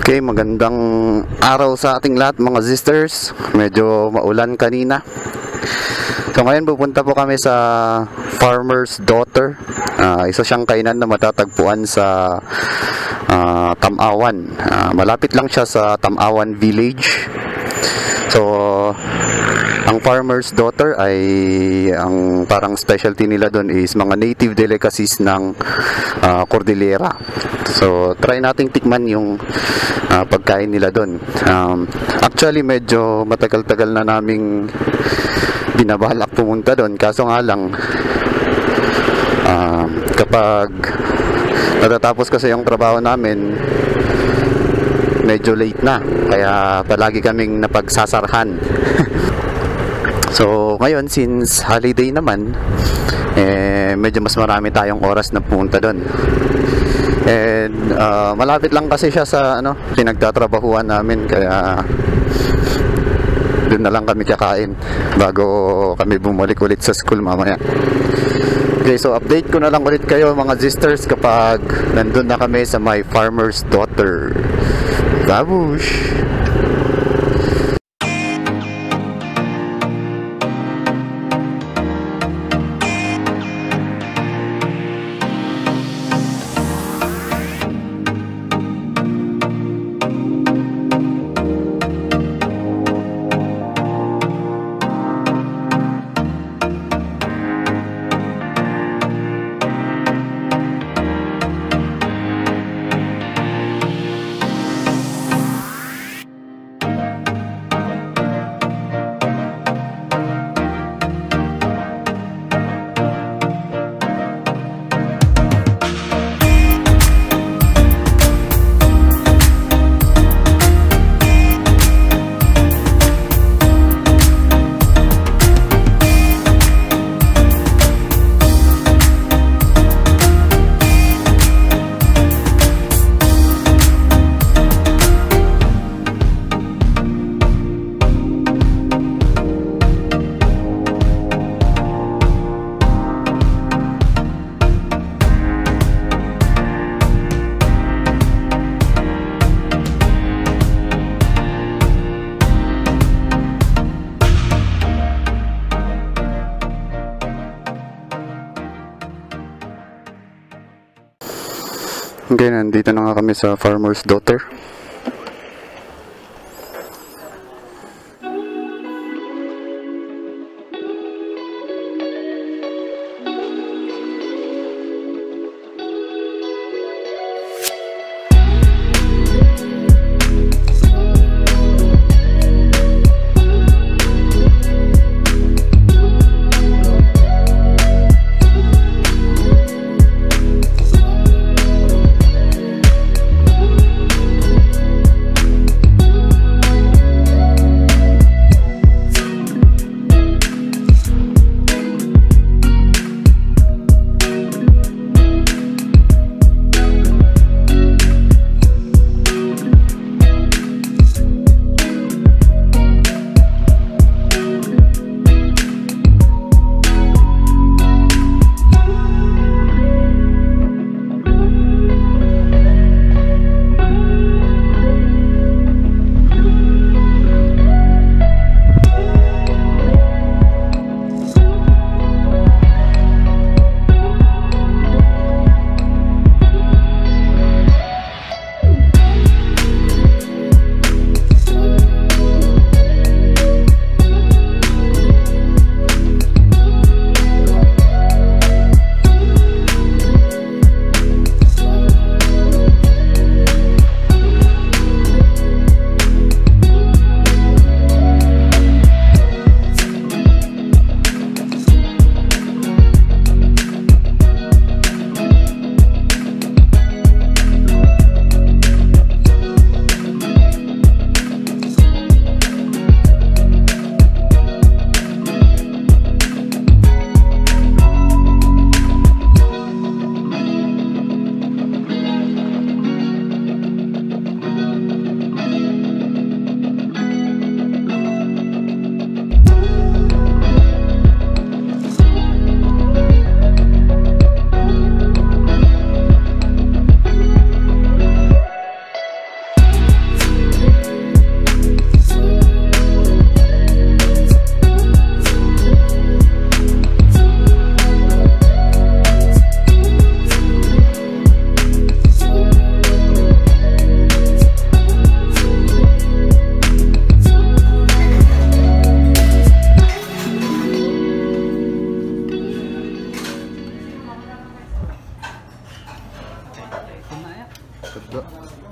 Okay, magandang araw sa ating lahat mga sisters. Medyo maulan kanina. So ngayon pupunta po kami sa Farmer's Daughter. Isa siyang kainan na matatagpuan sa Tam-awan. Malapit lang siya sa Tam-awan Village. So ang Farmer's Daughter ay ang parang specialty nila doon is mga native delicacies ng Cordillera. So try nating tikman yung pagkain nila doon. Actually medyo matagal-tagal na naming binabalak pumunta doon, kaso nga lang kapag natatapos kasi yung trabaho namin medyo late na, kaya palagi kaming napagsasarhan. So ngayon since holiday naman, medyo mas marami tayong oras na pumunta doon. And malapit lang kasi siya sa pinagtatrabahuan namin, kaya doon na lang kami kakain bago kami bumalik ulit sa school mamaya. Okay, so update ko na lang ulit kayo mga sisters kapag nandun na kami sa my Farmer's Daughter. Babush! Okay, nandito na nga kami sa Farmer's Daughter. Ganda.